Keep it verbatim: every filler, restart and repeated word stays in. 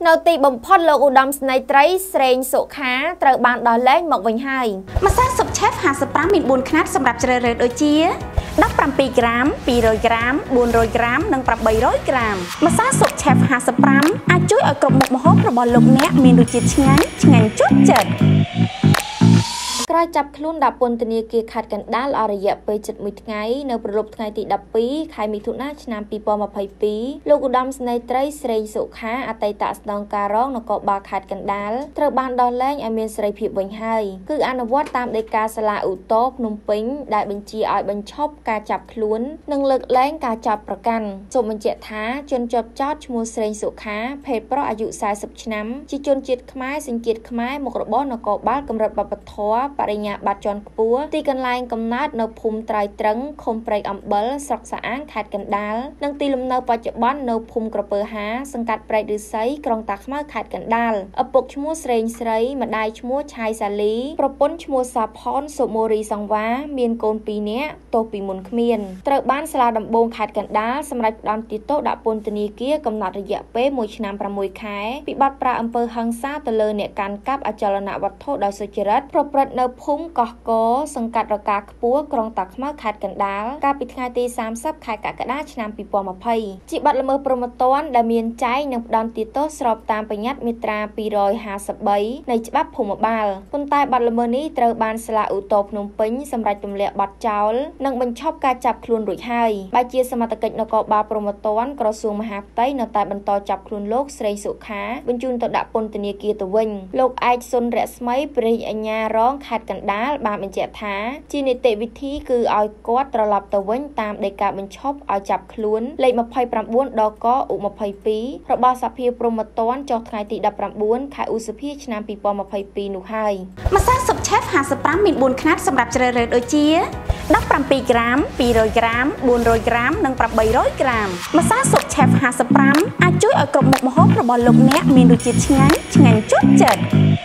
នៅទីបំផុតលោកឧត្តមស្នេហ៍ត្រីស្រេងសុខាត្រូវបានដោះលែងមកវិញហើយម្សៅស៊ុបឆេហ្វห้าสิบห้าមានបួនខ្នាតសម្រាប់ជ្រើសរើសដូចជាដប់ប្រាំពីរក្រាមពីររយក្រាមបួនរយក្រាមនិងប្រាំបីរយក្រាមម្សៅស៊ុបឆេហ្វห้าสิบห้าអាចជួយឲ្យគ្រប់មុខម្ហូបរបស់លោកអ្នកមានរសជាតិឆ្ងាញ់ឆ្ងាញ់ជាប់ចិត្តក្រោយចាប់ខ្លួនដាក់ពន្ធនាគារខេត្តកណ្ដាលអស់រយៈពេលជិតមួយថ្ងៃនៅព្រលប់ថ្ងៃទីដប់ពីរខែមិថុនាឆ្នាំពីរពាន់ម្ភៃពីរលោកឧត្តមស្នេហ៍ត្រីស្រេងសុខាអតីតស្នងការរងនគរបាលខេត្តកណ្ដាលត្រូវបានដោះលែងឲ្យមានសេរីភាពវិញហើយគឺអនុវត្តតាមដីកាសាលាឧទ្ធរភ្នំពេញដែលបញ្ជាឲ្យបញ្ឈប់ការចាប់ខ្លួននិងលើកលែងការចាប់ប្រកាន់សូមបញ្ជាក់ថាជនជាប់ចោទឈ្មោះស្រេងសុខាភេទប្រុសអាយុសែសិបឆ្នាំជាជនជាតិខ្មែរសញ្ជាតិខ្មែរមុខរបរនគរបាលកម្រិតវប្បធម៌បរិញ្ញាបត្រជាន់ខ្ពស់ទីកន្លែងកំណើតនៅភូមិត្រៃត្រឹងឃុំព្រែកអំបិលស្រុកសាអាងខេត្តកណ្ដាលនិងទីលំនៅបច្ចុប្បន្ននៅភូមិក្រពើហាសង្កាត់ព្រែកឫស្សីក្រុងតាខ្មៅខេត្តកណ្ដាលឪពុកឈ្មោះស្រេងស្រីម្ដាយឈ្មោះឆៃសាលីប្រពន្ធឈ្មោះសាផនសុមូរីសង្វាមានកូនពីរនាក់ទោសពីមុនគ្មានត្រូវបានសាលាដំបងខេត្តកណ្ដាលសម្រេចផ្តន្ទាទោសដាក់ពន្ធនាគារកំណត់រយៈពេលមួយឆ្នាំប្រាំមួយខែពីបទប្រាអំពើហិង្សាទៅលើអ្នកកាន់កាប់អចលនវត្ថុដោយសុចរិតប្រព្រឹត្តនៅភូមិកោះកសង្កាត់រកាខ្ពស់ក្រុងតាខ្មៅខេត្តកណ្ដាលកាលពីថ្ងៃទីសាមសិបខែកក្កដាឆ្នាំពីរពាន់ម្ភៃជាបទល្មើសព្រហ្មទណ្ឌដែលមានចែងនិងផ្តន្ទាទោសស្របតាមបញ្ញត្តិមាត្រាពីររយห้าสิบបីនៃច្បាប់ភូមិបាលប៉ុន្តែបទល្មើសនេះត្រូវបានសាលាឧទ្ធរភ្នំពេញសម្រេចទម្លាក់បទចោលនិងបញ្ឈប់ការចាប់ខ្លួនរួចហើយបែជាសមត្ថកិច្ចនគរបាលព្រហ្មទណ្ឌក្រសួងមហាផ្ទៃនៅតែបន្តចាប់ខ្លួនលោកស្រេងសុខាបញ្ជូនទៅដាក់ពន្ធនាគារទៅវិញលោកឯកសុនរស្មីព្រះអញ្ញារងខេត្តកណ្ដាលបានបញ្ជាក់ថាជានីតិវិធីគឺឲ្យគាត់ត្រឡប់ទៅវិញតាមដីកាបញ្ឈប់ឲ្យចាប់ខ្លួនលេខยี่สิบเก้าដកឧยี่สิบสองរបស់សភាព្រហ្មទណ្ឌចុះថ្ងៃទីដប់ប្រាំបួនខែឧសភាឆ្នាំពីរពាន់ម្ភៃពីរនោះហើយម្សៅស៊ុបឆេហ្វห้าสิบห้าមានបួនខ្នាតសម្រាប់ជ្រើសរើសដូចជាដប់ប្រាំពីរក្រាមពីររយក្រាមបួនរយក្រាមនិងប្រាំបីរយក្រាមម្សៅស៊ុបឆេហ្វห้าสิบห้าអាចជួយឲ្យគ្រប់មុខម្ហូបរបស់លោកអ្នកមានរសជាតិឆ្ងាញ់ឆ្ងាញ់ជាប់ចិត្ត